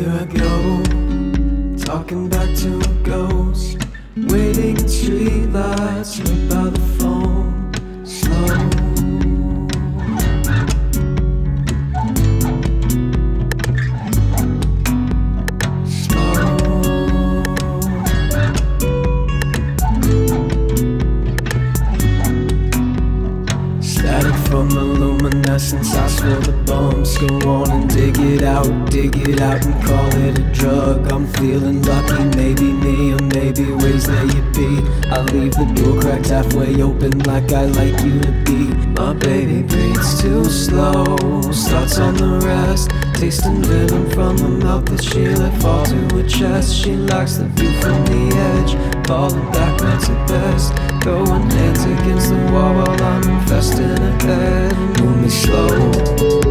Here I go, talking back to a ghost, waiting in streetlights, lit by the phone, slow. Static from the luminescence, I swear the bumps go on and dig it out and call it a drug. I'm feeling lucky, maybe me or maybe ways that you be. I leave the door cracked halfway open like I like you to be. My baby breathes too slow, starts on the rest, tasting venom from the mouth that she let fall to her chest. She likes the view from the edge, falling backwards at best, throwing hands against the wall while I'm investing ahead. Move me slow.